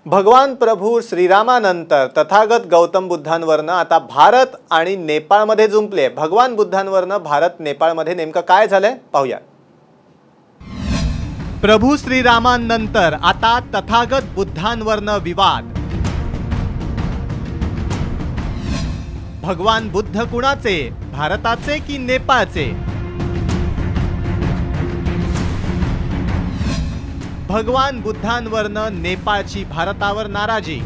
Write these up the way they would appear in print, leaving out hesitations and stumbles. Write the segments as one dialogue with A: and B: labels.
A: भगवान प्रभू श्रीरामानंतर तथागत गौतम बुद्धांवरनं आता भारत आणि नेपाळमध्ये जुंपले। भगवान बुद्धांवरनं भारत नेपाळमध्ये नेमकं काय झालंय पाहूया। प्रभू श्रीरामानंतर आता तथागत बुद्धांवरनं विवाद। भगवान बुद्ध कुणाचे, भारताचे की नेपाळचे? भगवान बुद्धांवरनं नेपाळची भारतावर नाराजी।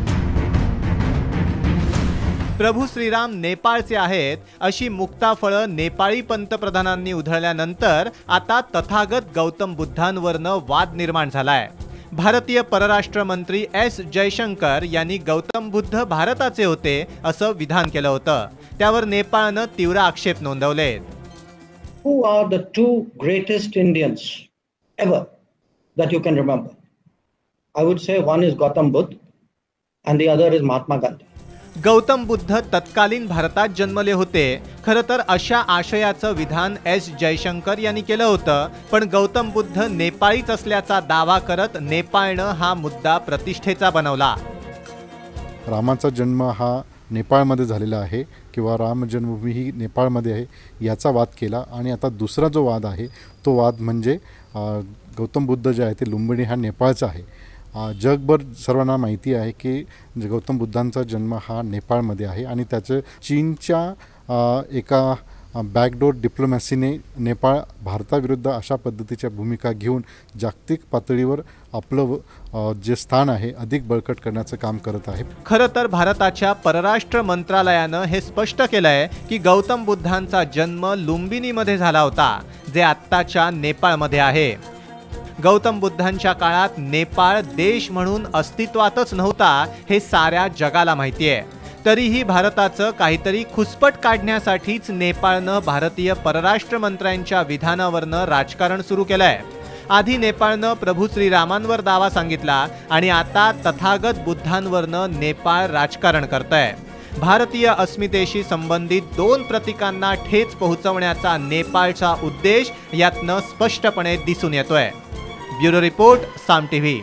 A: प्रभू श्रीराम नेपाळचे आहेत अशी मुक्ताफळं नेपाळी पंतप्रधानांनी उधळल्यानंतर आता तथागत गौतम बुद्धांवरनं वाद निर्माण झालाय। भारतीय परराष्ट्र मंत्री एस जयशंकर यांनी गौतम बुद्ध भारताचे होते असं विधान केलं होतं। त्यावर नेपाळनं तीव्र आक्षेप नोंदवले।
B: Who are the two greatest Indians ever that you can remember? I would say one is Gautam Buddha and the other is Mahatma Gandhi.
A: Gautam Buddha तत्कालीन भारतात जन्मले होते। खरं तर अशा आशयाचं विधान एस जयशंकर यांनी केलं होतं, पण गौतम बुद्ध नेपाळीच असल्याचा दावा करत नेपाळनं हा मुद्दा प्रतिष्ठेचा बनवला।
C: रामाचा जन्म हा नेपाळमध्ये झालेला आहे किंवा राम जन्मभूमी ही नेपाळमध्ये आहे याचा वाद केला। आणि आता दुसरा जो वाद आहे तो वाद म्हणजे गौतम बुद्ध जे आहे ते लुंबिनी हा नेपाळचा आहे। जगभर सर्वांना माहिती आहे की गौतम बुद्धांचा जन्म हा नेपाळमध्ये आहे आणि त्याचं चीनच्या एका बॅकडोर डिप्लोमॅसीने नेपाळ भारताविरुद्ध अशा पद्धतीच्या भूमिका घेऊन जागतिक पातळीवर आपलं जे स्थान आहे अधिक बळकट करण्याचं काम करत आहे।
A: खरं तर भारताच्या परराष्ट्र मंत्रालयानं हे स्पष्ट केलंय की गौतम बुद्धांचा जन्म लुंबिनीमध्ये झाला होता, जे आत्ताच्या नेपाळमध्ये आहे। गौतम बुद्धांच्या काळात नेपाळ देश म्हणून अस्तित्वातच नव्हता हे साऱ्या जगाला माहिती आहे। तरीही भारताचं काहीतरी खुसपट काढण्यासाठीच नेपाळनं भारतीय परराष्ट्र मंत्र्यांच्या विधानावरनं राजकारण सुरू केलंय। आधी नेपाळनं प्रभू श्रीरामांवर दावा सांगितला आणि आता तथागत बुद्धांवरनं नेपाळ राजकारण करतंय। भारतीय अस्मितेशी संबंधित दोन प्रतीकांना ठेच पोहोचवण्याचा नेपाळचा उद्देश यातनं स्पष्टपणे दिसून येतोय। Bureau report, Saam TV.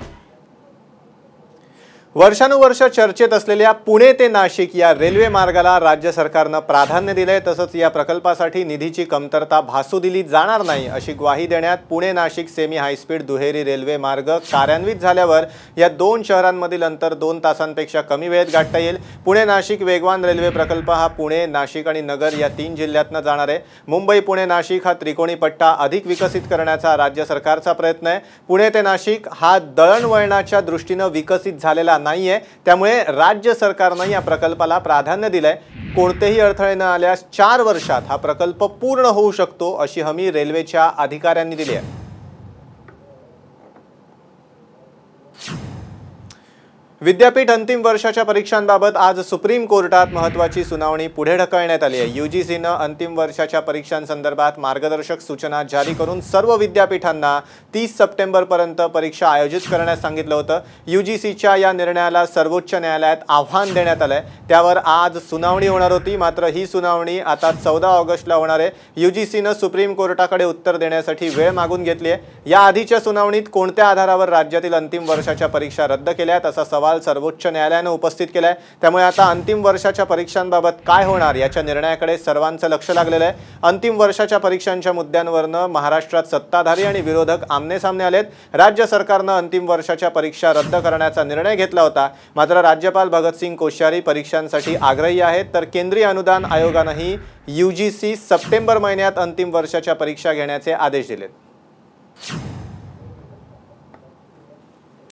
A: वर्षानुवर्ष चर्चेत असलेल्या पुणे ते नाशिक या रेल्वे मार्गाला राज्य सरकारनं प्राधान्य दिलंय। तसंच या प्रकल्पासाठी निधीची कमतरता भासू दिली जाणार नाही अशी ग्वाही देण्यात पुणे नाशिक सेमी हायस्पीड दुहेरी रेल्वे मार्ग कार्यान्वित झाल्यावर या दोन शहरांमधील अंतर 2 तासांपेक्षा कमी वेळेत गाठता येईल। पुणे नाशिक वेगवान रेल्वे प्रकल्प हा पुणे, नाशिक आणि नगर या 3 जिल्ह्यातनं जाणार आहे। मुंबई पुणे नाशिक हा त्रिकोणी पट्टा अधिक विकसित करण्याचा राज्य सरकारचा प्रयत्न आहे। पुणे ते नाशिक हा दळणवळणाच्या दृष्टीनं विकसित झालेला नाहीये, त्यामुळे राज्य सरकारने या प्रकल्पाला प्राधान्य दिलंय। कोणतेही अडथळे न आल्यास 4 वर्षात हा प्रकल्प पूर्ण होऊ शकतो अशी हमी रेल्वेच्या अधिकाऱ्यांनी दिली आहे। विद्यापीठ अंतिम वर्षाच्या परीक्षांबाबत आज सुप्रीम कोर्टात महत्त्वाची सुनावणी पुढे ढकलण्यात आली आहे। यूजीसीनं अंतिम वर्षाच्या परीक्षांसंदर्भात मार्गदर्शक सूचना जारी करून सर्व विद्यापीठांना 30 सप्टेंबरपर्यंत परीक्षा आयोजित करण्यास सांगितलं होतं। यूजीसीच्या या निर्णयाला सर्वोच्च न्यायालयात आव्हान देण्यात आलंय, त्यावर आज सुनावणी होणार होती। मात्र ही सुनावणी आता 14 ऑगस्टला होणार आहे। यूजीसीनं सुप्रीम कोर्टाकडे उत्तर देण्यासाठी वेळ मागून घेतली आहे। या आधीच्या सुनावणीत कोणत्या आधारावर राज्यातील अंतिम वर्षाच्या परीक्षा रद्द केल्यात असा सवाल सर्वोच्च न्यायालयाने उपस्थित केलाय। त्यामुळे आता अंतिम वर्षाच्या परीक्षांबाबत काय होणार याच्या निर्णयाकडे सर्वांचं लक्ष लागलेलं आहे। अंतिम वर्षाच्या परीक्षांच्या मुद्द्यांवरनं महाराष्ट्रात सत्ताधारी आणि विरोधक आमनेसामने आलेत। राज्य सरकारनं अंतिम वर्षाच्या परीक्षा रद्द करण्याचा निर्णय घेतला होता, मात्र राज्यपाल भगतसिंग कोश्यारी परीक्षांसाठी आग्रही आहेत, तर केंद्रीय अनुदान आयोगानंही यूजीसी सप्टेंबर महिन्यात अंतिम वर्षाच्या परीक्षा घेण्याचे आदेश दिलेत।